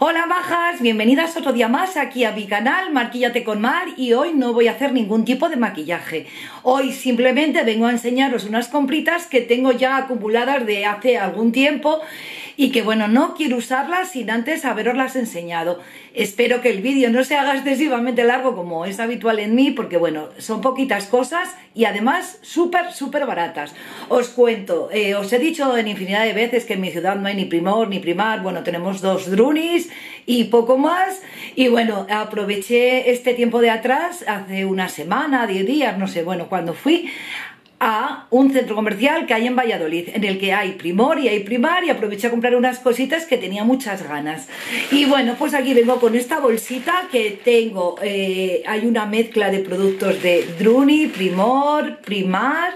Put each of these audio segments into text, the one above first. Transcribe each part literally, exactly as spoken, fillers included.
Hola majas, bienvenidas otro día más aquí a mi canal Maquíllate con Mar, y hoy no voy a hacer ningún tipo de maquillaje. Hoy simplemente vengo a enseñaros unas compritas que tengo ya acumuladas de hace algún tiempo y que bueno, no quiero usarlas sin antes haberoslas enseñado. Espero que el vídeo no se haga excesivamente largo como es habitual en mí, porque bueno, son poquitas cosas y además súper súper baratas. Os cuento, eh, os he dicho en infinidad de veces que en mi ciudad no hay ni Primor ni Primar. Bueno, tenemos dos Drunis y poco más, y bueno, aproveché este tiempo de atrás, hace una semana, diez días, no sé, bueno, cuando fui a un centro comercial que hay en Valladolid, en el que hay Primor y hay Primar, y aproveché a comprar unas cositas que tenía muchas ganas. Y bueno, pues aquí vengo con esta bolsita que tengo, eh, hay una mezcla de productos de Druni, Primor, Primar,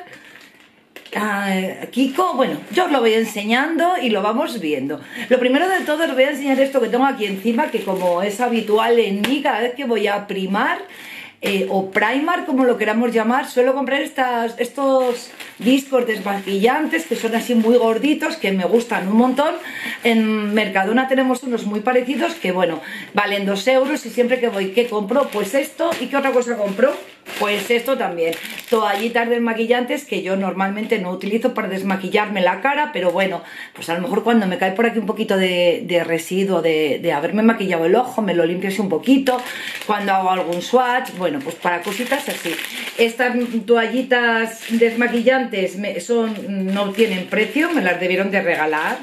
Uh, Kiko. Bueno, yo os lo voy enseñando y lo vamos viendo. Lo primero de todo os voy a enseñar esto que tengo aquí encima, que como es habitual en mí, cada vez que voy a primar eh, o primar, como lo queramos llamar, suelo comprar estas, estos discos desmaquillantes que son así muy gorditos, que me gustan un montón. En Mercadona tenemos unos muy parecidos que bueno, valen dos euros, y siempre que voy, ¿qué compro? Pues esto. ¿Y qué otra cosa compro? Pues esto también, toallitas desmaquillantes que yo normalmente no utilizo para desmaquillarme la cara, pero bueno, pues a lo mejor cuando me cae por aquí un poquito de, de residuo de, de haberme maquillado el ojo, me lo limpio así un poquito, cuando hago algún swatch, bueno, pues para cositas así. Estas toallitas desmaquillantes me, son, no tienen precio, me las debieron de regalar.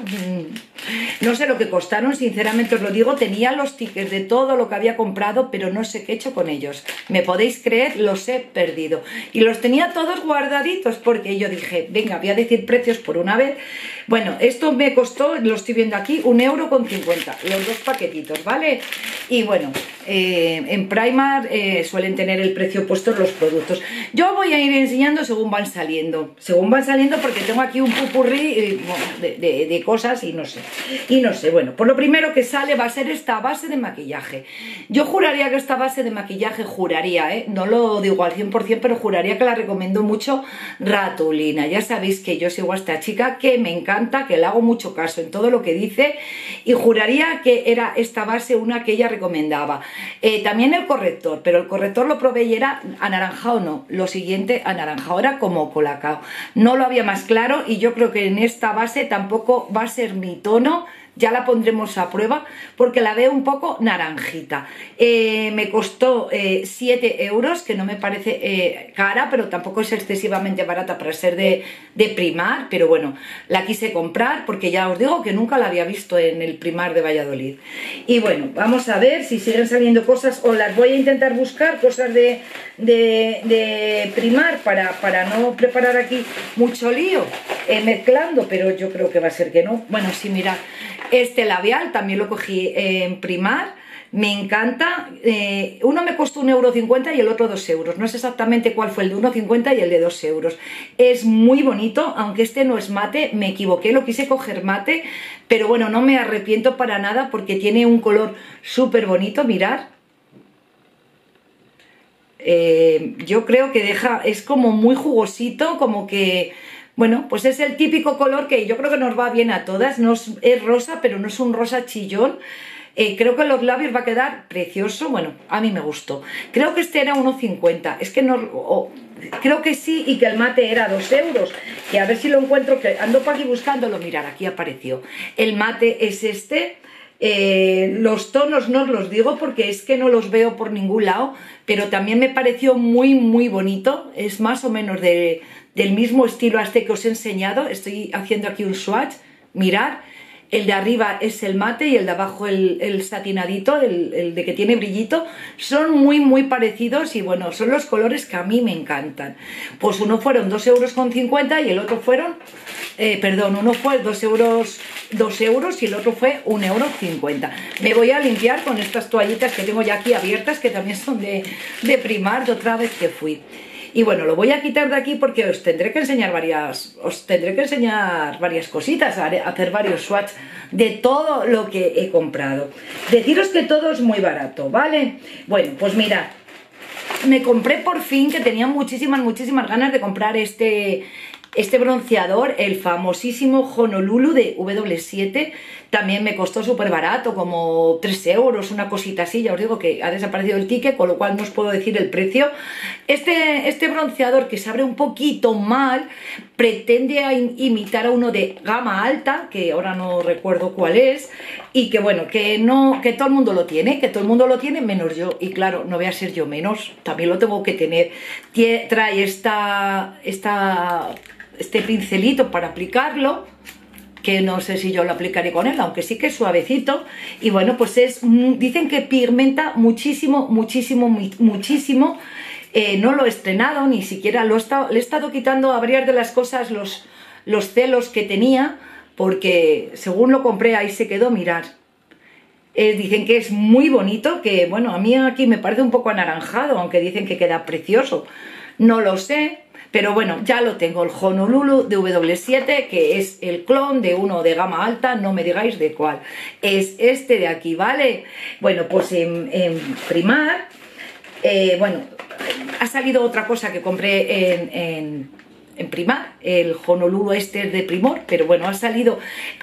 No sé lo que costaron, sinceramente os lo digo. Tenía los tickets de todo lo que había comprado, pero no sé qué he hecho con ellos. ¿Me podéis creer? Los he perdido. Y los tenía todos guardaditos porque yo dije, venga, voy a decir precios por una vez. Bueno, esto me costó, lo estoy viendo aquí, un euro con cincuenta, los dos paquetitos, ¿vale? Y bueno, eh, en Primar eh, suelen tener el precio puesto los productos. Yo voy a ir enseñando según van saliendo, según van saliendo porque tengo aquí un pupurrí eh, de, de, de cosas y no sé. Y no sé, bueno, pues lo primero que sale va a ser esta base de maquillaje. Yo juraría que esta base de maquillaje, juraría, ¿eh? No lo digo al cien por cien, pero juraría que la recomiendo mucho, Ratulina. Ya sabéis que yo sigo a esta chica, que me encanta, que le hago mucho caso en todo lo que dice, y juraría que era esta base una que ella recomendaba. Eh, también el corrector, pero el corrector lo probé y era anaranjado, no, lo siguiente anaranjado, era como colacao. No lo había más claro, y yo creo que en esta base tampoco va a ser mi tono. Ya la pondremos a prueba porque la veo un poco naranjita. Eh, me costó eh, siete euros, que no me parece eh, cara, pero tampoco es excesivamente barata para ser de, de Primar. Pero bueno, la quise comprar porque ya os digo que nunca la había visto en el Primar de Valladolid. Y bueno, vamos a ver si siguen saliendo cosas, o las voy a intentar buscar, cosas de, de, de Primar para, para no preparar aquí mucho lío eh, mezclando, pero yo creo que va a ser que no. Bueno, sí, mirad. Este labial también lo cogí en Primar, me encanta. Eh, uno me costó un euro cincuenta y el otro dos euros. No sé exactamente cuál fue el de uno cincuenta y el de dos euros. Es muy bonito, aunque este no es mate, me equivoqué, lo quise coger mate, pero bueno, no me arrepiento para nada porque tiene un color súper bonito, mirad. Eh, yo creo que deja, es como muy jugosito, como que... Bueno, pues es el típico color que yo creo que nos va bien a todas. No es, es rosa, pero no es un rosa chillón. Eh, creo que en los labios va a quedar precioso. Bueno, a mí me gustó. Creo que este era uno cincuenta. Es que no... Oh, creo que sí, y que el mate era dos euros. Que a ver si lo encuentro, que ando por aquí buscándolo. Mirad, aquí apareció. El mate es este. Eh, los tonos no os los digo porque es que no los veo por ningún lado, pero también me pareció muy muy bonito. Es más o menos de... del mismo estilo a este que os he enseñado. Estoy haciendo aquí un swatch, mirad, el de arriba es el mate y el de abajo el, el satinadito, el, el de que tiene brillito. Son muy muy parecidos y bueno, son los colores que a mí me encantan. Pues uno fueron dos euros con cincuenta y el otro fueron, eh, perdón, uno fue dos euros, dos euros y el otro fue un euro cincuenta. Me voy a limpiar con estas toallitas que tengo ya aquí abiertas, que también son de, de Primar, de otra vez que fui. Y bueno, lo voy a quitar de aquí porque os tendré que enseñar varias, os tendré que enseñar varias cositas, hacer varios swatch de todo lo que he comprado. Deciros que todo es muy barato, ¿vale? Bueno, pues mirad, me compré por fin, que tenía muchísimas, muchísimas ganas de comprar este, Este bronceador, el famosísimo Honolulu de W siete, también me costó súper barato, como tres euros, una cosita así. Ya os digo que ha desaparecido el ticket, con lo cual no os puedo decir el precio. Este, este bronceador, que se abre un poquito mal, pretende a imitar a uno de gama alta, que ahora no recuerdo cuál es, y que bueno, que no, que todo el mundo lo tiene, que todo el mundo lo tiene menos yo, y claro, no voy a ser yo menos, también lo tengo que tener. Tie, trae esta, esta, este pincelito para aplicarlo, que no sé si yo lo aplicaré con él, aunque sí que es suavecito, y bueno, pues es, dicen que pigmenta muchísimo, muchísimo, muchísimo. Eh, no lo he estrenado, ni siquiera lo he estado, le he estado quitando a varias de las cosas los, los celos que tenía, porque según lo compré ahí se quedó, mirad. Eh, dicen que es muy bonito, que bueno, a mí aquí me parece un poco anaranjado, aunque dicen que queda precioso. No lo sé, pero bueno, ya lo tengo, el Honolulu de W siete, que es el clon de uno de gama alta, no me digáis de cuál. Es este de aquí, ¿vale? Bueno, pues en, en Primark, eh, bueno, ha salido otra cosa que compré en, en, en Primark, el Honolulu este de Primor, pero bueno, ha salido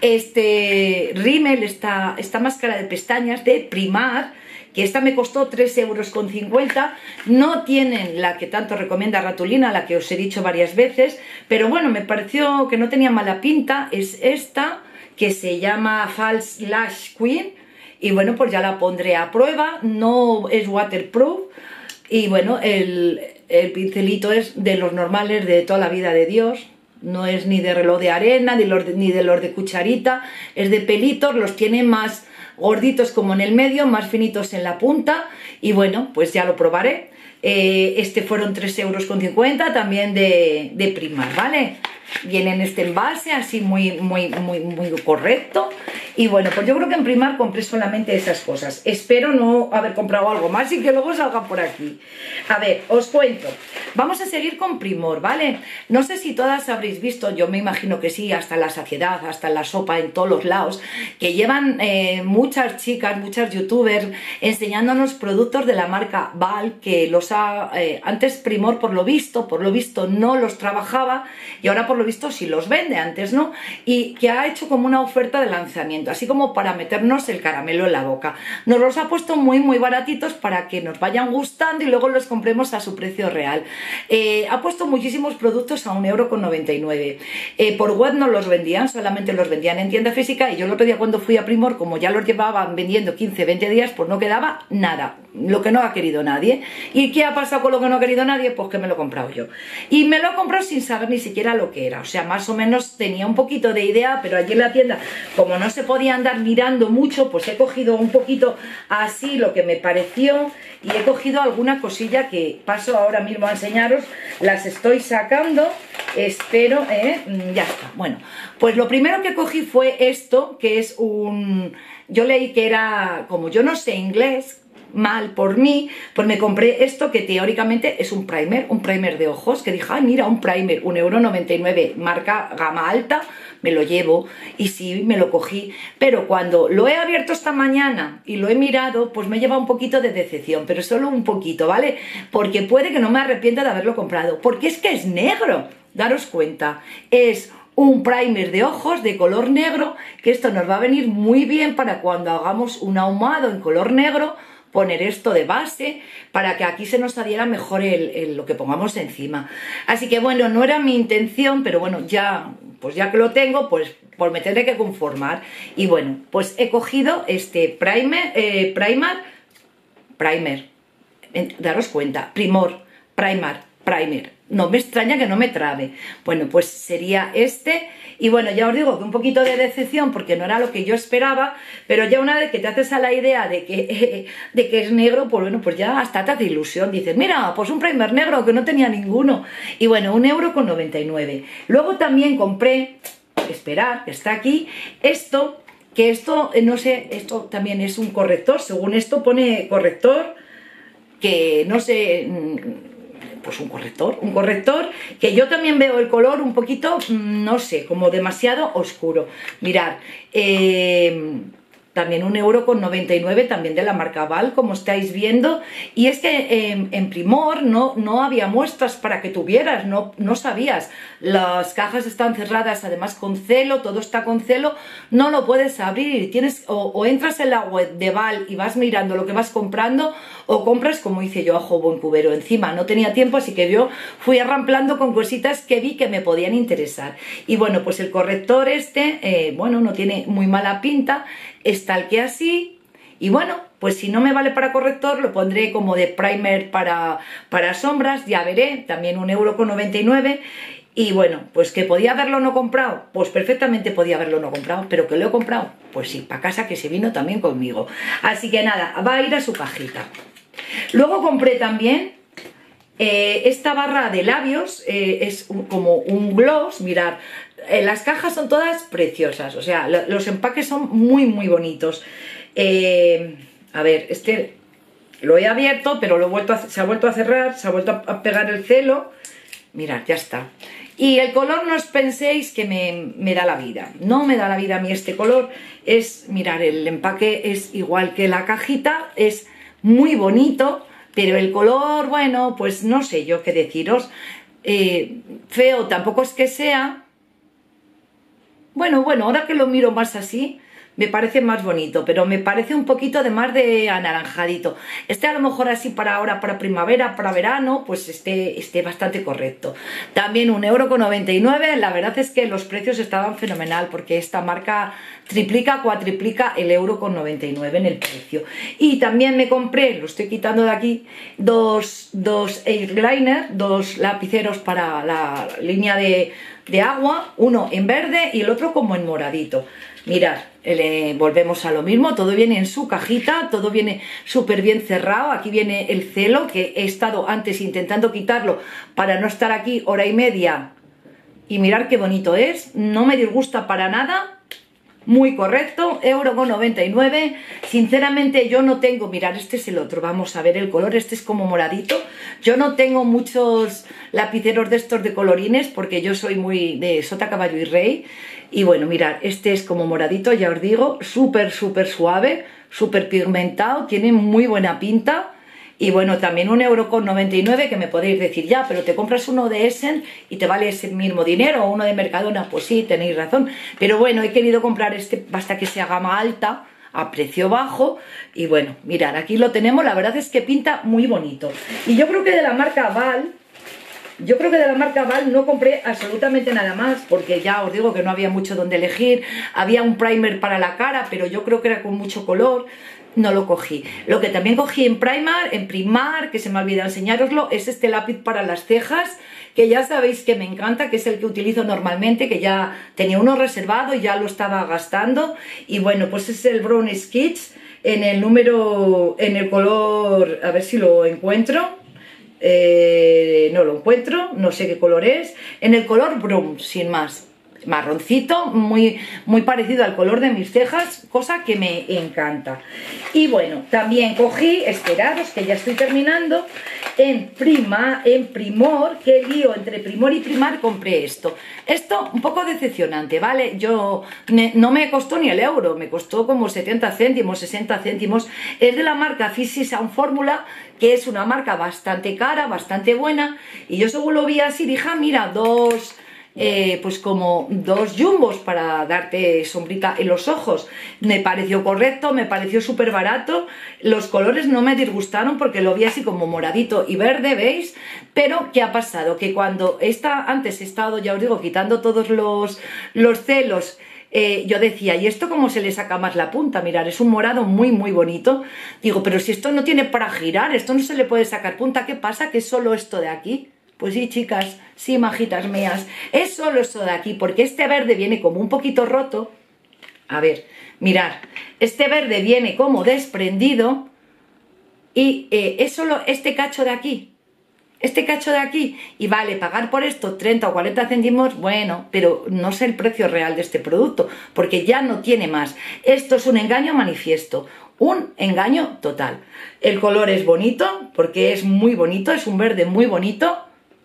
este rímel, esta, esta máscara de pestañas de Primark, que esta me costó tres euros con cincuenta. No tienen la que tanto recomienda Ratulina, la que os he dicho varias veces, pero bueno, me pareció que no tenía mala pinta. Es esta, que se llama False Lash Queen, y bueno, pues ya la pondré a prueba. No es waterproof, y bueno, el, el pincelito es de los normales de toda la vida de Dios. No es ni de reloj de arena, ni, los de, ni de los de cucharita, es de pelitos, los tiene más gorditos como en el medio, más finitos en la punta, y bueno, pues ya lo probaré. Eh, este fueron tres euros con cincuenta, también de, de Primark, ¿vale? Viene en este envase así muy, muy, muy, muy correcto. Y bueno, pues yo creo que en Primark compré solamente esas cosas. Espero no haber comprado algo más y que luego salga por aquí. A ver, os cuento. Vamos a seguir con Primor, ¿vale? No sé si todas habréis visto, yo me imagino que sí, hasta la saciedad, hasta la sopa, en todos los lados, que llevan eh, muchas chicas, muchas youtubers enseñándonos productos de la marca Val, que los ha... Eh, antes Primor, por lo visto, por lo visto no los trabajaba, y ahora por lo visto sí los vende, antes no, y que ha hecho como una oferta de lanzamiento, así como para meternos el caramelo en la boca. Nos los ha puesto muy muy baratitos para que nos vayan gustando y luego los compremos a su precio real. Eh, ha puesto muchísimos productos a un euro con noventa y nueve. Eh, por web no los vendían, solamente los vendían en tienda física, y yo el otro día cuando fui a Primor, como ya los llevaban vendiendo quince veinte días, pues no quedaba nada, lo que no ha querido nadie. ¿Y qué ha pasado con lo que no ha querido nadie? Pues que me lo he comprado yo. Y me lo he comprado sin saber ni siquiera lo que era. O sea, más o menos tenía un poquito de idea, pero allí en la tienda, como no se podía andar mirando mucho, pues he cogido un poquito así lo que me pareció, y he cogido alguna cosilla que paso ahora mismo a enseñaros. Las estoy sacando, espero, ¿eh? Ya está. Bueno, pues lo primero que cogí fue esto, que es un... Yo leí que era, como yo no sé inglés, mal por mí, pues me compré esto, que teóricamente es un primer, un primer de ojos, que dije, ay mira, un primer, un euro noventa y nueve, marca gama alta, me lo llevo, y sí, me lo cogí, pero cuando lo he abierto esta mañana y lo he mirado, pues me lleva un poquito de decepción, pero solo un poquito, ¿vale? Porque puede que no me arrepienta de haberlo comprado, porque es que es negro, daros cuenta, es un primer de ojos de color negro, que esto nos va a venir muy bien para cuando hagamos un ahumado en color negro, poner esto de base para que aquí se nos adhiera mejor el, el, lo que pongamos encima. Así que bueno, no era mi intención, pero bueno, ya, pues ya que lo tengo, pues, pues me tendré que conformar. Y bueno, pues he cogido este primer, eh, primer, primer, daros cuenta, Primor, Primer, primer. No me extraña que no me trabe. Bueno, pues sería este. Y bueno, ya os digo que un poquito de decepción porque no era lo que yo esperaba, pero ya una vez que te haces a la idea de que, eh, de que es negro, pues bueno, pues ya hasta te hace ilusión. Dices, mira, pues un primer negro que no tenía ninguno. Y bueno, un euro con noventa y nueve. Luego también compré, esperar, que está aquí, esto, que esto, no sé, esto también es un corrector. Según esto pone corrector, que no sé... pues un corrector, un corrector que yo también veo el color un poquito, no sé, como demasiado oscuro. Mirad, eh, también un euro con noventa y nueve, también de la marca Val, como estáis viendo. Y es que en, en Primor no, no había muestras para que tuvieras, no, no sabías. Las cajas están cerradas, además con celo, todo está con celo, no lo puedes abrir. Tienes, o, o entras en la web de Val y vas mirando lo que vas comprando, o compras como hice yo a ojo buen cubero. Encima no tenía tiempo, así que yo fui arramplando con cositas que vi que me podían interesar. Y bueno, pues el corrector este, eh, bueno, no tiene muy mala pinta, es tal que así. Y bueno, pues si no me vale para corrector, lo pondré como de primer para, para sombras, ya veré, también un euro con noventa y nueve. Y bueno, pues que podía haberlo no comprado, pues perfectamente podía haberlo no comprado, pero que lo he comprado, pues sí, para casa, que se vino también conmigo. Así que nada, va a ir a su cajita. Luego compré también eh, esta barra de labios, eh, es un, como un gloss, mirad, eh, las cajas son todas preciosas, o sea, lo, los empaques son muy muy bonitos. Eh, a ver, este lo he abierto, pero lo he vuelto a, se ha vuelto a cerrar, se ha vuelto a, a pegar el celo. Mirad, ya está. Y el color no os penséis que me, me da la vida, no me da la vida a mí este color. Es, mirad, el empaque es igual que la cajita, es muy bonito, pero el color, bueno, pues no sé yo qué deciros. Eh, feo tampoco es que sea. Bueno, bueno, ahora que lo miro más así, me parece más bonito, pero me parece un poquito de más de anaranjadito. Este a lo mejor así para ahora, para primavera, para verano, pues esté, esté bastante correcto. También un euro con noventa y nueve, la verdad es que los precios estaban fenomenal, porque esta marca triplica, cuatriplica el euro con noventa y nueve en el precio. Y también me compré, lo estoy quitando de aquí, dos, dos eyeliner, dos lapiceros para la línea de, de agua, uno en verde y el otro como en moradito. Mirad, eh, volvemos a lo mismo, todo viene en su cajita, todo viene súper bien cerrado. Aquí viene el celo, que he estado antes intentando quitarlo para no estar aquí hora y media. Y mirad qué bonito es, no me disgusta para nada, muy correcto, euro con noventa y nueve. Sinceramente yo no tengo, mirad, este es el otro, vamos a ver el color, este es como moradito. Yo no tengo muchos lapiceros de estos de colorines, porque yo soy muy de sota, caballo y rey. Y bueno, mirad, este es como moradito, ya os digo, súper, súper suave, súper pigmentado, tiene muy buena pinta. Y bueno, también un euro con noventa y nueve, que me podéis decir, ya, pero te compras uno de Essen y te vale ese mismo dinero, o uno de Mercadona. Pues sí, tenéis razón. Pero bueno, he querido comprar este, basta que sea gama alta, a precio bajo. Y bueno, mirad, aquí lo tenemos, la verdad es que pinta muy bonito. Y yo creo que de la marca Val... Yo creo que de la marca Val no compré absolutamente nada más, porque ya os digo que no había mucho donde elegir. Había un primer para la cara, pero yo creo que era con mucho color, no lo cogí. Lo que también cogí en Primark, en Primar, que se me ha olvidado enseñároslo, es este lápiz para las cejas, que ya sabéis que me encanta, que es el que utilizo normalmente, que ya tenía uno reservado y ya lo estaba gastando. Y bueno, pues es el Brown Sketch en el número, en el color, a ver si lo encuentro. Eh, no lo encuentro, no sé qué color es, en el color brown, sin más, marroncito, muy, muy parecido al color de mis cejas, cosa que me encanta. Y bueno, también cogí, esperaros que ya estoy terminando, en Prima, en Primor, qué lío, entre Primor y Primar compré esto. Esto un poco decepcionante, ¿vale? Yo, me, no me costó ni el euro, me costó como setenta céntimos, sesenta céntimos. Es de la marca Fizzy Sound Formula, que es una marca bastante cara, bastante buena, y yo según lo vi así dije, ah, mira, dos... Eh, pues como dos jumbos para darte sombrita en los ojos. Me pareció correcto, me pareció súper barato. Los colores no me disgustaron porque lo vi así como moradito y verde, ¿veis? Pero ¿qué ha pasado? Que cuando esta, antes he estado, ya os digo, quitando todos los, los celos, Eh, yo decía, ¿y esto cómo se le saca más la punta? Mirad, es un morado muy muy bonito. Digo, pero si esto no tiene para girar, esto no se le puede sacar punta, ¿qué pasa? ¿Que es solo esto de aquí? Pues sí, chicas, sí, majitas mías, es solo esto de aquí, porque este verde viene como un poquito roto. A ver, mirad, este verde viene como desprendido y eh, es solo este cacho de aquí. Este cacho de aquí, y vale, pagar por esto treinta o cuarenta céntimos, bueno, pero no sé el precio real de este producto, porque ya no tiene más. Esto es un engaño manifiesto, un engaño total. El color es bonito, porque es muy bonito, es un verde muy bonito.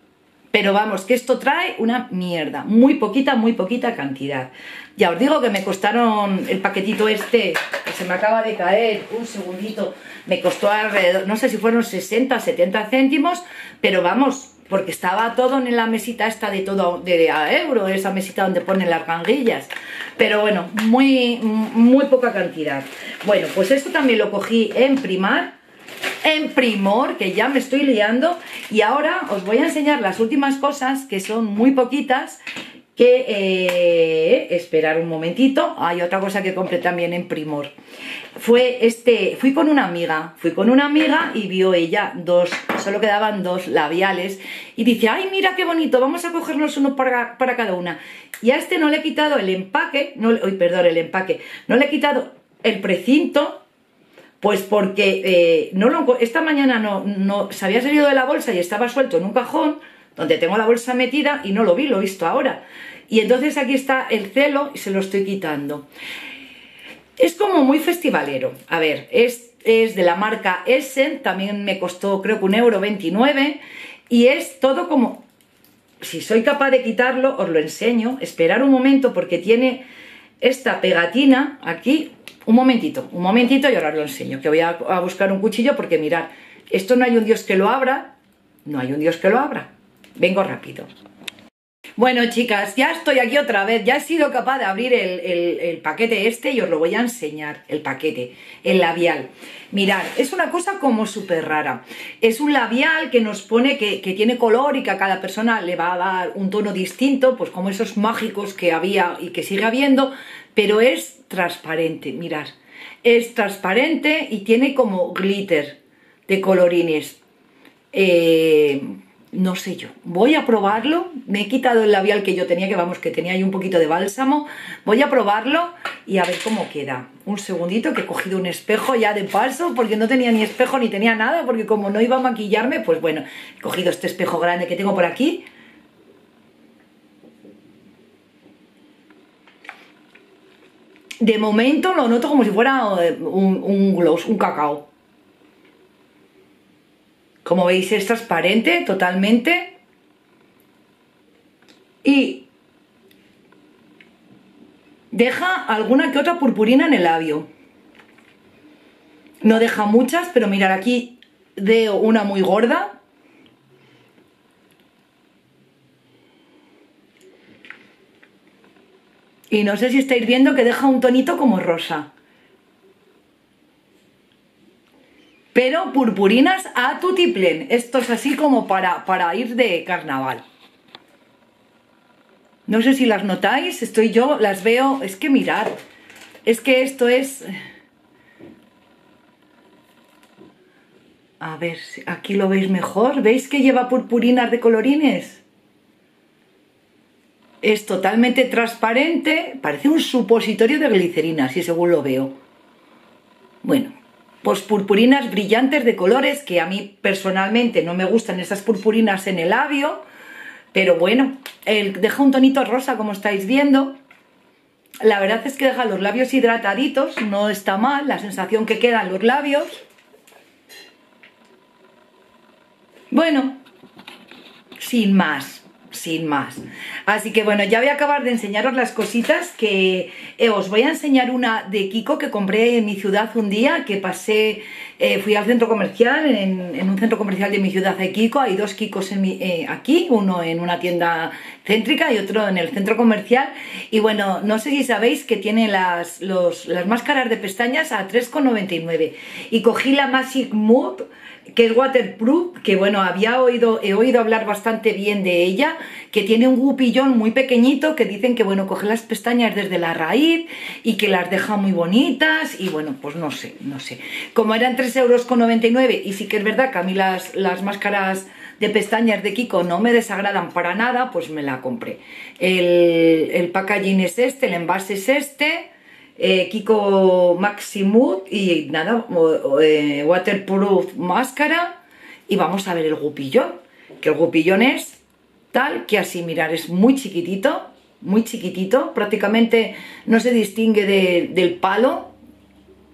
Pero vamos, que esto trae una mierda, muy poquita, muy poquita cantidad. Ya os digo que me costaron el paquetito este, que se me acaba de caer, un segundito, me costó alrededor, no sé si fueron sesenta, setenta céntimos, pero vamos, porque estaba todo en la mesita esta de todo, de a euro, esa mesita donde ponen las ganguillas. Pero bueno, muy, muy poca cantidad. Bueno, pues esto también lo cogí en Primar. En Primor, que ya me estoy liando, y ahora os voy a enseñar las últimas cosas, que son muy poquitas, que eh, esperar un momentito. Hay otra cosa que compré también en Primor. Fue este, fui con una amiga, fui con una amiga y vio ella dos, solo quedaban dos labiales, y dice, ay, mira qué bonito, vamos a cogernos uno para, para cada una. Y a este no le he quitado el empaque, no, uy, perdón, el empaque, no le he quitado el precinto. Pues porque eh, no lo, esta mañana no, no se había salido de la bolsa y estaba suelto en un cajón donde tengo la bolsa metida y no lo vi, lo he visto ahora. Y entonces aquí está el celo y se lo estoy quitando. Es como muy festivalero. A ver, es, es de la marca Essen, también me costó creo que un euro veintinueve, y es todo como... Si soy capaz de quitarlo, os lo enseño. Esperar un momento porque tiene esta pegatina aquí. Un momentito, un momentito y ahora os lo enseño, que voy a, a buscar un cuchillo porque mirad, esto no hay un Dios que lo abra, no hay un Dios que lo abra. Vengo rápido. Bueno, chicas, ya estoy aquí otra vez, ya he sido capaz de abrir el, el, el paquete este y os lo voy a enseñar, el paquete, el labial. Mirad, es una cosa como súper rara. Es un labial que nos pone que, que tiene color y que a cada persona le va a dar un tono distinto, pues como esos mágicos que había y que sigue habiendo, pero es transparente, mirad, es transparente y tiene como glitter de colorines. Eh, no sé yo, voy a probarlo, me he quitado el labial que yo tenía, que vamos, que tenía ahí un poquito de bálsamo, voy a probarlo y a ver cómo queda. Un segundito, que he cogido un espejo ya de paso, porque no tenía ni espejo ni tenía nada, porque como no iba a maquillarme, pues bueno, he cogido este espejo grande que tengo por aquí. De momento lo noto como si fuera un, un gloss, un cacao. Como veis es transparente totalmente. Y deja alguna que otra purpurina en el labio. No deja muchas, pero mirad, aquí veo una muy gorda. Y no sé si estáis viendo que deja un tonito como rosa. Pero purpurinas a tutiplén. Esto es así como para, para ir de carnaval. No sé si las notáis, estoy yo, las veo... Es que mirad, es que esto es... A ver, aquí lo veis mejor. ¿Veis que lleva purpurinas de colorines? Es totalmente transparente, parece un supositorio de glicerina, así según lo veo. Bueno, pues purpurinas brillantes de colores, que a mí personalmente no me gustan esas purpurinas en el labio, pero bueno, él deja un tonito rosa como estáis viendo. La verdad es que deja los labios hidrataditos, no está mal la sensación que queda en los labios. Bueno, sin más. Sin más. Así que bueno, ya voy a acabar de enseñaros las cositas que eh, os voy a enseñar una de Kiko que compré en mi ciudad un día, que pasé, eh, fui al centro comercial, en, en un centro comercial de mi ciudad de Kiko, hay dos Kikos en mi, eh, aquí, uno en una tienda céntrica y otro en el centro comercial, y bueno, no sé si sabéis que tiene las, los, las máscaras de pestañas a tres con noventa y nueve, y cogí la Magic Move, que es waterproof, que bueno, había oído, he oído hablar bastante bien de ella, que tiene un gupillón muy pequeñito, que dicen que bueno, coge las pestañas desde la raíz y que las deja muy bonitas, y bueno, pues no sé, no sé. Como eran tres euros con noventa y nueve, y sí que es verdad que a mí las, las máscaras de pestañas de Kiko no me desagradan para nada, pues me la compré. El, el packaging es este, el envase es este, Eh, Kiko Maximood y nada, eh, waterproof máscara, y vamos a ver el gupillón, que el gupillón es tal que así, mirar, es muy chiquitito, muy chiquitito, prácticamente no se distingue de, del palo,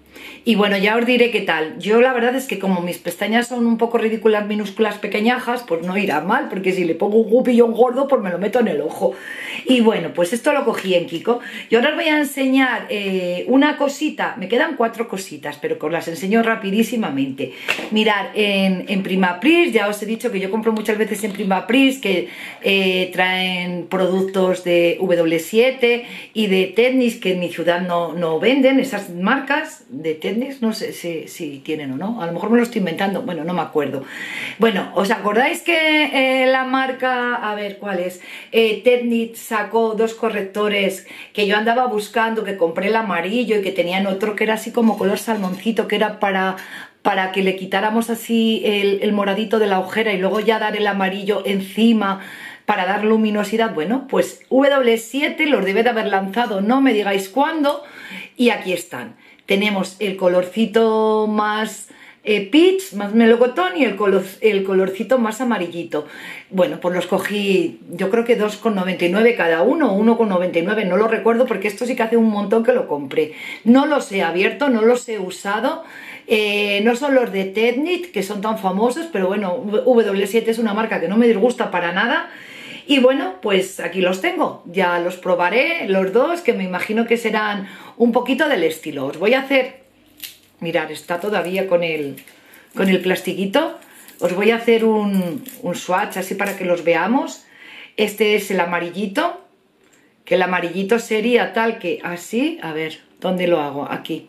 Y bueno, ya os diré qué tal. Yo la verdad es que como mis pestañas son un poco ridículas, minúsculas, pequeñajas, pues no irá mal, porque si le pongo un gupillón gordo, pues me lo meto en el ojo. Y bueno, pues esto lo cogí en Kiko. Y ahora os voy a enseñar eh, una cosita, me quedan cuatro cositas, pero que os las enseño rapidísimamente. Mirad, en, en Primapris, ya os he dicho que yo compro muchas veces en Primapris, que eh, traen productos de W W siete y de Technics, que en mi ciudad no, no venden, esas marcas de Technics, no sé si, si tienen o no, a lo mejor me lo estoy inventando, bueno, no me acuerdo. Bueno, ¿os acordáis que eh, la marca, a ver, ¿cuál es? Eh, Technics sacó dos correctores que yo andaba buscando, que compré el amarillo y que tenían otro que era así como color salmoncito, que era para... para que le quitáramos así el, el moradito de la ojera y luego ya dar el amarillo encima para dar luminosidad? Bueno, pues W W siete los debe de haber lanzado, no me digáis cuándo, y aquí están. Tenemos el colorcito más eh, peach, más melocotón, y el, color, el colorcito más amarillito. Bueno, pues los cogí, yo creo que dos con noventa y nueve cada uno, o uno con noventa y nueve, no lo recuerdo porque esto sí que hace un montón que lo compré. No los he abierto, no los he usado. Eh, no son los de Technics, que son tan famosos, pero bueno, W W siete es una marca que no me disgusta para nada. Y bueno, pues aquí los tengo, ya los probaré los dos, que me imagino que serán un poquito del estilo. Os voy a hacer, mirad, está todavía con el, con el plastiquito. Os voy a hacer un, un swatch así para que los veamos. Este es el amarillito, que el amarillito sería tal que así, a ver, ¿dónde lo hago? Aquí.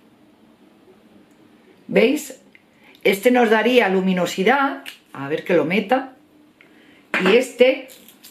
¿Veis? Este nos daría luminosidad, a ver que lo meta, y este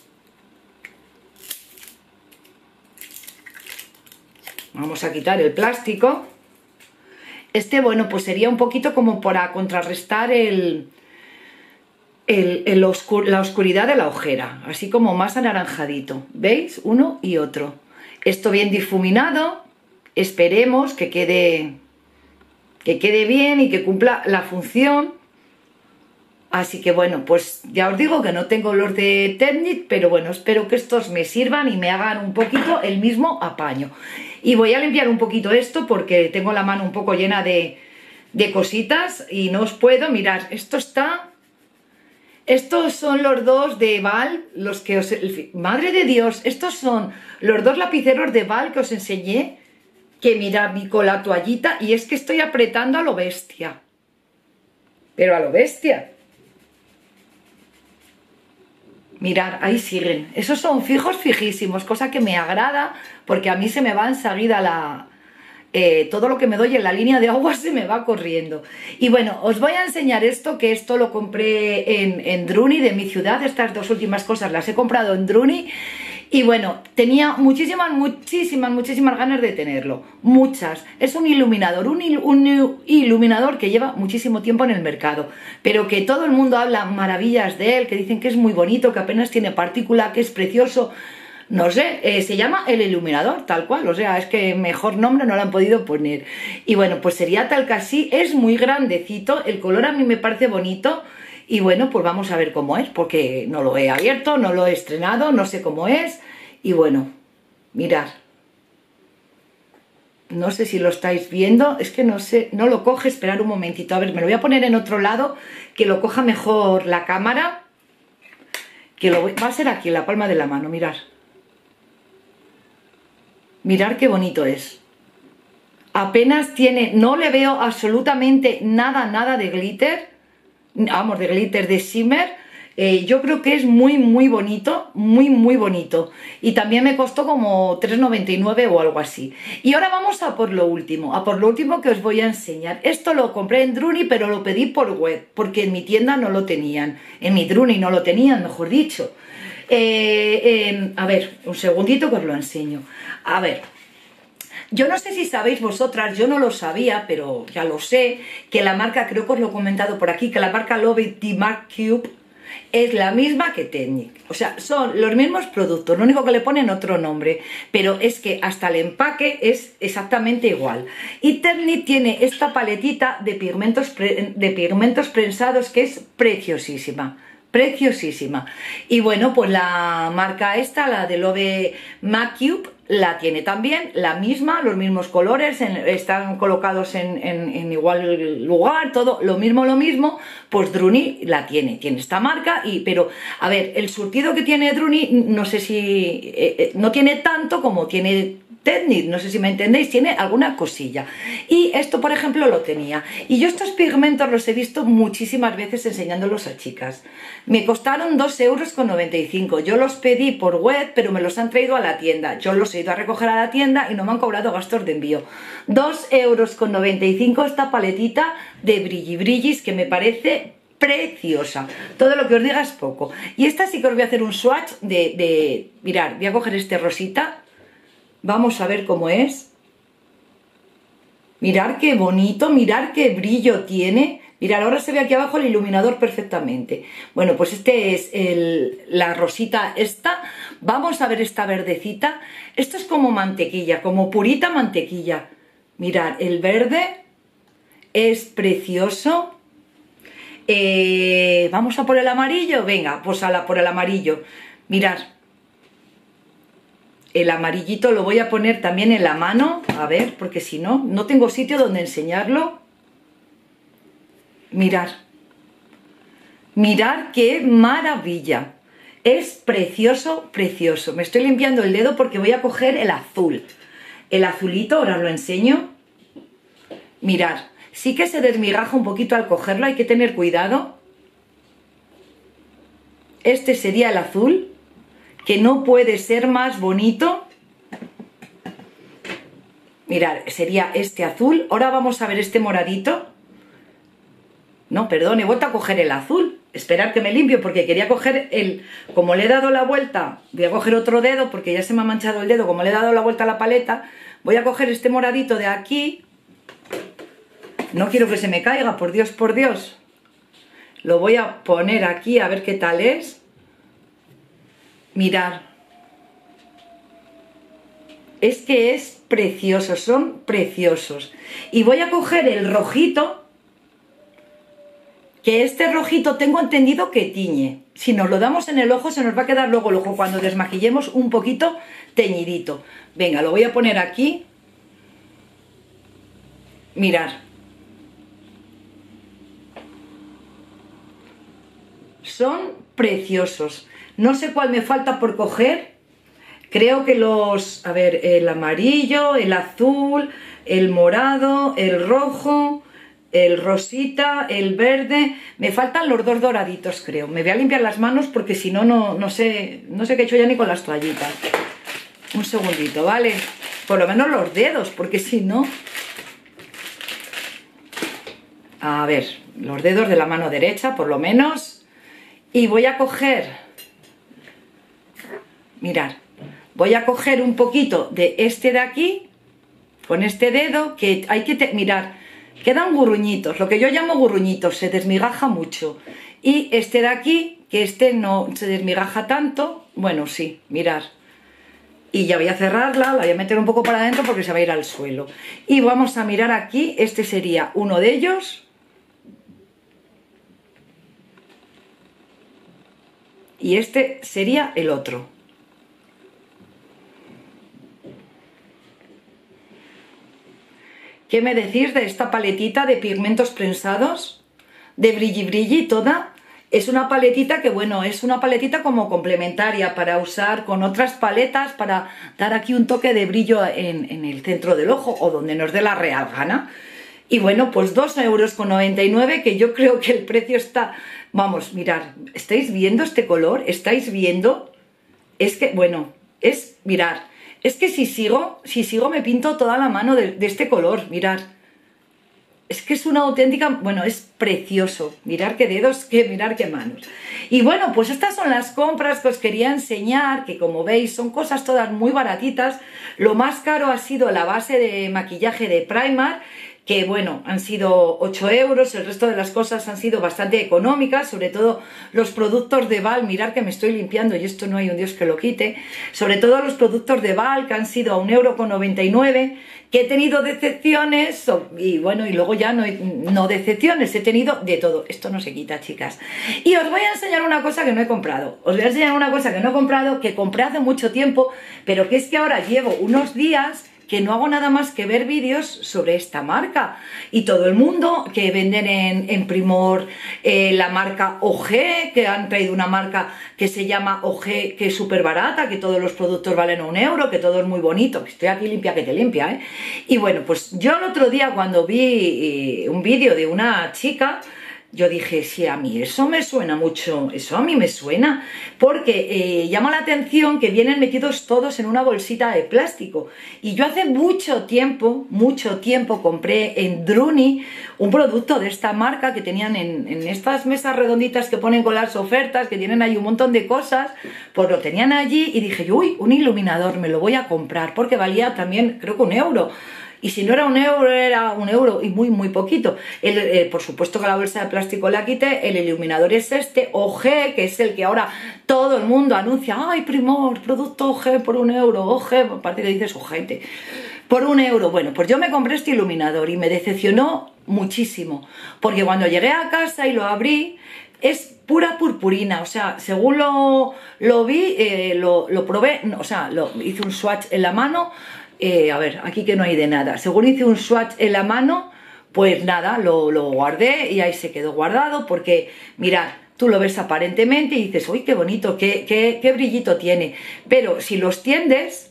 vamos a quitar el plástico. Este, bueno, pues sería un poquito como para contrarrestar el, el, el oscur, la oscuridad de la ojera, así como más anaranjadito, ¿veis? Uno y otro. Esto bien difuminado, esperemos que quede... que quede bien y que cumpla la función. Así que bueno, pues ya os digo que no tengo los de Technics, pero bueno, espero que estos me sirvan y me hagan un poquito el mismo apaño. Y voy a limpiar un poquito esto porque tengo la mano un poco llena de, de cositas y no os puedo, mirad, esto está... Estos son los dos de Val, los que os... Madre de Dios, estos son los dos lapiceros de Val que os enseñé, que mirad, mi con la toallita, y es que estoy apretando a lo bestia, pero a lo bestia. Mirad, ahí siguen, esos son fijos fijísimos, cosa que me agrada, porque a mí se me va enseguida la... Eh, todo lo que me doy en la línea de agua se me va corriendo. Y bueno, os voy a enseñar esto, que esto lo compré en, en Druni, de mi ciudad. Estas dos últimas cosas las he comprado en Druni. Y bueno, tenía muchísimas, muchísimas, muchísimas ganas de tenerlo. Muchas. Es un iluminador, un, il, un iluminador que lleva muchísimo tiempo en el mercado, pero que todo el mundo habla maravillas de él, que dicen que es muy bonito, que apenas tiene partícula, que es precioso. No sé, eh, se llama el iluminador, tal cual, o sea, es que mejor nombre no lo han podido poner. Y bueno, pues sería tal que así, es muy grandecito, el color a mí me parece bonito. Y bueno, pues vamos a ver cómo es, porque no lo he abierto, no lo he estrenado, no sé cómo es. Y bueno, mirad. No sé si lo estáis viendo, es que no sé, no lo coge, esperar un momentito. A ver, me lo voy a poner en otro lado, que lo coja mejor la cámara. Que lo voy, va a ser aquí, en la palma de la mano, mirad. Mirad qué bonito es. Apenas tiene, no le veo absolutamente nada, nada de glitter. Vamos, de glitter, de shimmer. Eh, yo creo que es muy, muy bonito, muy, muy bonito. Y también me costó como tres noventa y nueve o algo así. Y ahora vamos a por lo último, a por lo último que os voy a enseñar. Esto lo compré en Druni, pero lo pedí por web, porque en mi tienda no lo tenían. En mi Druni no lo tenían, mejor dicho. Eh, eh, a ver, un segundito que os lo enseño. A ver, yo no sé si sabéis vosotras, yo no lo sabía, pero ya lo sé, que la marca, creo que os lo he comentado por aquí, que la marca Love It Mark Cube es la misma que Technics. O sea, son los mismos productos, lo único que le ponen otro nombre, pero es que hasta el empaque es exactamente igual. Y Technics tiene esta paletita de pigmentos, de pigmentos prensados que es preciosísima. preciosísima. Y bueno, pues la marca esta, la de Love Makeup, la tiene también, la misma, los mismos colores, en, están colocados en, en, en igual lugar, todo lo mismo, lo mismo. Pues Druni la tiene, tiene esta marca, y pero a ver, el surtido que tiene Druni, no sé si, eh, eh, no tiene tanto como tiene Technic, no sé si me entendéis, tiene alguna cosilla. Y esto, por ejemplo, lo tenía. Y yo estos pigmentos los he visto muchísimas veces enseñándolos a chicas. Me costaron dos euros con noventa y cinco. Yo los pedí por web, pero me los han traído a la tienda. Yo los he ido a recoger a la tienda y no me han cobrado gastos de envío. dos euros con noventa y cinco esta paletita de Brilli Brillis, que me parece preciosa. Todo lo que os diga es poco. Y esta sí que os voy a hacer un swatch de... de mirad, voy a coger este rosita. Vamos a ver cómo es. Mirad qué bonito, mirad qué brillo tiene. Mirad, ahora se ve aquí abajo el iluminador perfectamente. Bueno, pues este es el, la rosita esta. Vamos a ver esta verdecita. Esto es como mantequilla, como purita mantequilla. Mirad, el verde es precioso. Eh, vamos a por el amarillo. Venga, pues a la, por el amarillo. Mirad. El amarillito lo voy a poner también en la mano, a ver, porque si no, no tengo sitio donde enseñarlo. Mirad, mirad qué maravilla, es precioso, precioso. Me estoy limpiando el dedo porque voy a coger el azul, el azulito, ahora os lo enseño. Mirad, sí que se desmigaja un poquito al cogerlo, hay que tener cuidado. Este sería el azul, que no puede ser más bonito. Mirad, sería este azul. Ahora vamos a ver este moradito. No, perdón, he vuelto a coger el azul. Esperad que me limpio porque quería coger el... Como le he dado la vuelta, voy a coger otro dedo porque ya se me ha manchado el dedo. Como le he dado la vuelta a la paleta, voy a coger este moradito de aquí. No quiero que se me caiga, por Dios, por Dios. Lo voy a poner aquí a ver qué tal es. Mirad, es que es precioso, son preciosos. Y voy a coger el rojito, que este rojito tengo entendido que tiñe. Si nos lo damos en el ojo se nos va a quedar luego el ojo cuando desmaquillemos un poquito teñidito. Venga, lo voy a poner aquí. Mirad. Son preciosos. No sé cuál me falta por coger. Creo que los... A ver, el amarillo, el azul, el morado, el rojo, el rosita, el verde. Me faltan los dos doraditos, creo. Me voy a limpiar las manos porque si no, no, no sé, no sé qué he hecho ya ni con las toallitas. Un segundito, ¿vale? Por lo menos los dedos, porque si no... A ver, los dedos de la mano derecha, por lo menos. Y voy a coger... Mirad, voy a coger un poquito de este de aquí, con este dedo, que hay que... Mirad, quedan gurruñitos, lo que yo llamo gurruñitos, se desmigaja mucho. Y este de aquí, que este no se desmigaja tanto, bueno, sí, mirad. Y ya voy a cerrarla, la voy a meter un poco para adentro porque se va a ir al suelo. Y vamos a mirar aquí, este sería uno de ellos. Y este sería el otro. ¿Qué me decís de esta paletita de pigmentos prensados? De Brilli Brilli toda. Es una paletita que, bueno, es una paletita como complementaria para usar con otras paletas para dar aquí un toque de brillo en, en el centro del ojo o donde nos dé la real gana. Y bueno, pues dos euros con noventa y nueve, que yo creo que el precio está... Vamos, mirad, ¿estáis viendo este color? ¿Estáis viendo? Es que, bueno, es... Mirad, es que si sigo, si sigo me pinto toda la mano de, de este color, mirad. Es que es una auténtica... Bueno, es precioso. Mirad qué dedos, que mirad qué manos. Y bueno, pues estas son las compras que os quería enseñar, que como veis son cosas todas muy baratitas. Lo más caro ha sido la base de maquillaje de Primark, que bueno, han sido ocho euros, el resto de las cosas han sido bastante económicas, sobre todo los productos de Val, mirar que me estoy limpiando y esto no hay un Dios que lo quite, sobre todo los productos de Val que han sido a un euro con noventa y nueve, que he tenido decepciones y bueno, y luego ya no, no decepciones, he tenido de todo, esto no se quita, chicas. Y os voy a enseñar una cosa que no he comprado, os voy a enseñar una cosa que no he comprado, que compré hace mucho tiempo, pero que es que ahora llevo unos días que no hago nada más que ver vídeos sobre esta marca y todo el mundo que venden en, en Primor eh, la marca O G, que han traído una marca que se llama O G, que es súper barata, que todos los productos valen un euro, que todo es muy bonito, que estoy aquí limpia que te limpia, ¿eh? Y bueno, pues yo el otro día cuando vi eh, un vídeo de una chica, yo dije, sí, a mí eso me suena mucho, eso a mí me suena, porque eh, llama la atención que vienen metidos todos en una bolsita de plástico. Y yo hace mucho tiempo, mucho tiempo compré en Druni un producto de esta marca que tenían en, en estas mesas redonditas que ponen con las ofertas, que tienen ahí un montón de cosas, pues lo tenían allí y dije, uy, un iluminador, me lo voy a comprar, porque valía también, creo que un euro. Y si no era un euro, era un euro y muy, muy poquito. El, eh, por supuesto que la bolsa de plástico la quité. El iluminador es este, O G, que es el que ahora todo el mundo anuncia. ¡Ay, Primor, producto O G por un euro! O G, parece que dices ojete. Por un euro. Bueno, pues yo me compré este iluminador y me decepcionó muchísimo. Porque cuando llegué a casa y lo abrí, es pura purpurina. O sea, según lo, lo vi, eh, lo, lo probé, no, o sea, lo, hice un swatch en la mano. Eh, a ver, aquí que no hay de nada. Según hice un swatch en la mano, pues nada, lo, lo guardé y ahí se quedó guardado porque, mirad, tú lo ves aparentemente y dices, uy, qué bonito, qué, qué, qué brillito tiene. Pero si los tiendes,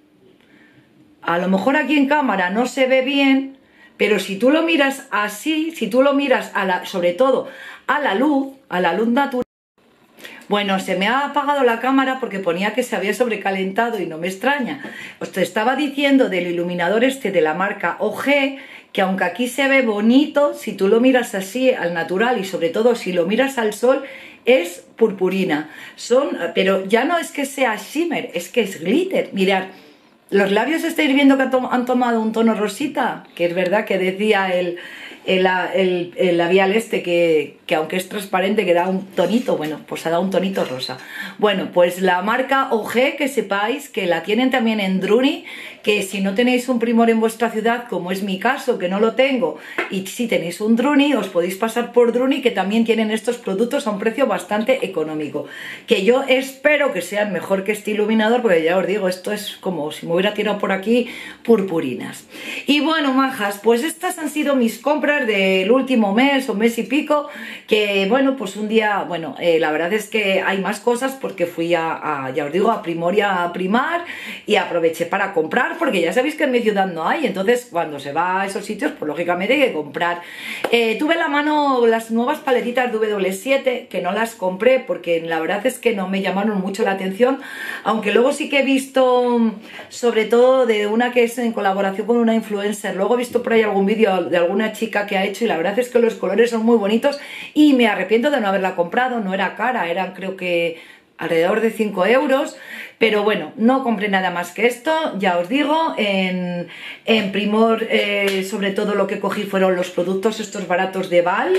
a lo mejor aquí en cámara no se ve bien, pero si tú lo miras así, si tú lo miras a la, sobre todo a la luz, a la luz natural. Bueno, se me ha apagado la cámara porque ponía que se había sobrecalentado y no me extraña. Os te estaba diciendo del iluminador este de la marca O G, que aunque aquí se ve bonito, si tú lo miras así al natural y sobre todo si lo miras al sol, es purpurina. Son, pero ya no es que sea shimmer, es que es glitter. Mirad, los labios estáis viendo que han tomado un tono rosita, que es verdad que decía el... El, el, el labial este que, que aunque es transparente que da un tonito, bueno, pues ha dado un tonito rosa. Bueno, pues la marca O G, que sepáis que la tienen también en Druni, que si no tenéis un Primor en vuestra ciudad, como es mi caso, que no lo tengo, y si tenéis un Druni, os podéis pasar por Druni, que también tienen estos productos a un precio bastante económico, que yo espero que sean mejor que este iluminador, porque ya os digo, esto es como si me hubiera tirado por aquí purpurinas. Y bueno, majas, pues estas han sido mis compras del último mes o mes y pico, que bueno, pues un día, bueno, eh, la verdad es que hay más cosas porque fui a, a, ya os digo, a Primor y a Primar y aproveché para comprar, porque ya sabéis que en mi ciudad no hay, entonces cuando se va a esos sitios, pues lógicamente hay que comprar. Eh, tuve en la mano las nuevas paletitas de W siete, que no las compré porque la verdad es que no me llamaron mucho la atención, aunque luego sí que he visto, sobre todo de una que es en colaboración con una influencer, luego he visto por ahí algún vídeo de alguna chica que ha hecho y la verdad es que los colores son muy bonitos y me arrepiento de no haberla comprado, no era cara, eran creo que alrededor de cinco euros, pero bueno, no compré nada más que esto, ya os digo, en, en Primor eh, sobre todo lo que cogí fueron los productos estos baratos de Val.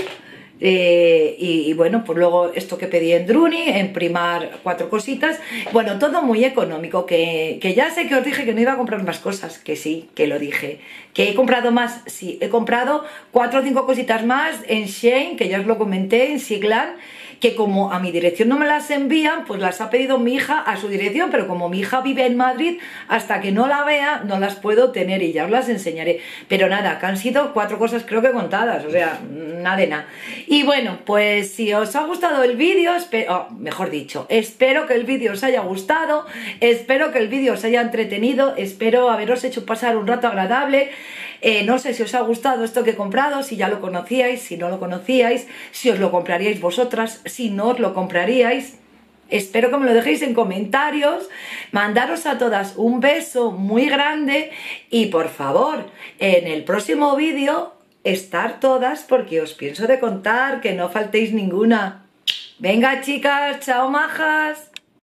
Eh, y, y bueno, pues luego esto que pedí en Druni, en Primar cuatro cositas, bueno, todo muy económico, que, que ya sé que os dije que no iba a comprar más cosas, que sí, que lo dije, que he comprado más, sí, he comprado cuatro o cinco cositas más en Shein, que ya os lo comenté, en Siglan, que como a mi dirección no me las envían, pues las ha pedido mi hija a su dirección, pero como mi hija vive en Madrid, hasta que no la vea no las puedo tener y ya os las enseñaré, pero nada, que han sido cuatro cosas creo que contadas, o sea, nada de nada. Y bueno, pues si os ha gustado el vídeo, oh, mejor dicho, espero que el vídeo os haya gustado, espero que el vídeo os haya entretenido, espero haberos hecho pasar un rato agradable. Eh, no sé si os ha gustado esto que he comprado, si ya lo conocíais, si no lo conocíais, si os lo compraríais vosotras, si no os lo compraríais. Espero que me lo dejéis en comentarios, mandaros a todas un beso muy grande y por favor, en el próximo vídeo, estar todas porque os pienso de contar, que no faltéis ninguna. Venga chicas, chao majas.